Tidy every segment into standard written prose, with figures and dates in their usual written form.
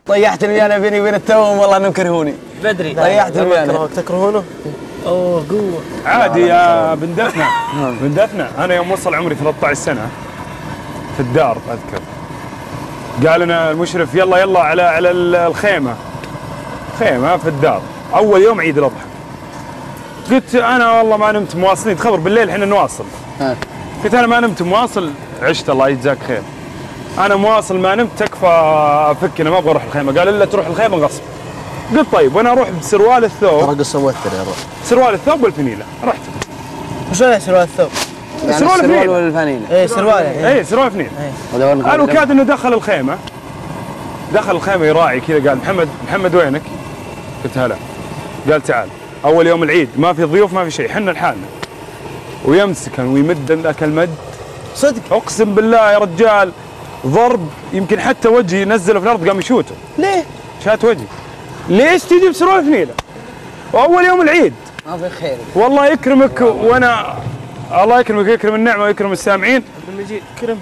طيحتني انا بيني وبين التوم والله انهم كرهوني بدري. طيحتني انا. تكرهونه؟ اوه قوه. عادي يا بن دفنه. بن دفنه انا يوم وصل عمري 13 سنه في الدار اذكر قال لنا المشرف يلا على الخيمه. خيمه في الدار اول يوم عيد الاضحى. قلت انا والله ما نمت مواصلين تخبر بالليل احنا نواصل. قلت انا ما نمت مواصل عشت الله يجزاك خير. انا مواصل ما نمت تكفى افكنا ما ابغى اروح الخيمه. قال الا تروح الخيمه غصب. قلت طيب وانا اروح بسروال الثوب. ترى قصه موتر يا رب. سروال الثوب والفنيله رحت. وش معنى سروال الثوب؟ يعني سروال السروال والفانيله. ايه سروال اي سروال فنيله. الوكاد انه دخل الخيمه يراعي كذا قال محمد وينك؟ قلت هلا. قال تعال اول يوم العيد ما في ضيوف ما في شيء حنا لحالنا. ويمسكن ويمد ذاك المد صدق اقسم بالله يا رجال ضرب يمكن حتى وجهي نزله في الارض قام يشوته. ليه؟ شات وجهي. ليش تجي بسروال فنيله؟ واول يوم العيد ما في خير. والله يكرمك وانا الله يكرمك ويكرم النعمه ويكرم السامعين. عبد المجيد كرمت.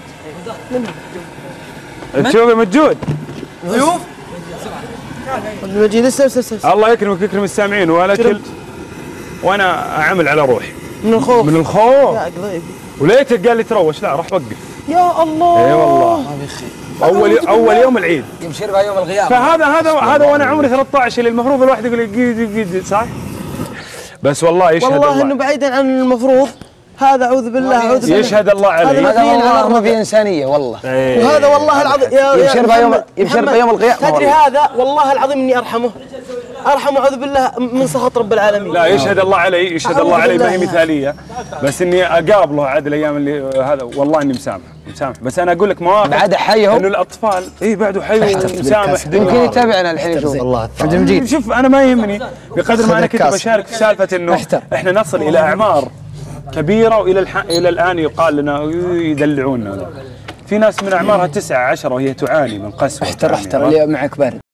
تشوفي مجود. ضيوف؟ عبد المجيد لسه الله يكرمك ويكرم السامعين والاكل وانا اعمل على روحي. من الخوف. يا قضيب. وليتك قال لي تروش لا راح وقف. يا الله. اي والله. ما في خير. اول يوم العيد. يبشر بها يوم القيامه. فهذا وانا عمري 13 اللي المفروض الواحد يقول قيد صح؟ بس والله يشهد الله. والله انه بعيدا عن المفروض هذا اعوذ بالله يشهد الله عليه. هذا والله ما في انسانيه والله. وهذا والله العظيم يبشر بها يوم القيامه. تدري هذا والله العظيم اني ارحمه اعوذ بالله من سخط رب العالمين. لا يشهد الله علي الله ما هي مثاليه بس اني اقابله عاد الايام اللي هذا والله اني مسامح بس انا اقول لك مواقف بعده حي هو انه الاطفال بعده حي ومسامح يمكن يتابعنا الحين يشوف والله عبد المجيد. شوف انا ما يهمني بقدر ما انا كنت بشارك في سالفه انه احنا نصل الى اعمار كبيره والى الان يقال لنا يدلعونا. في ناس من اعمارها 9 10 وهي تعاني من قسوه. احتر اللي معك برد.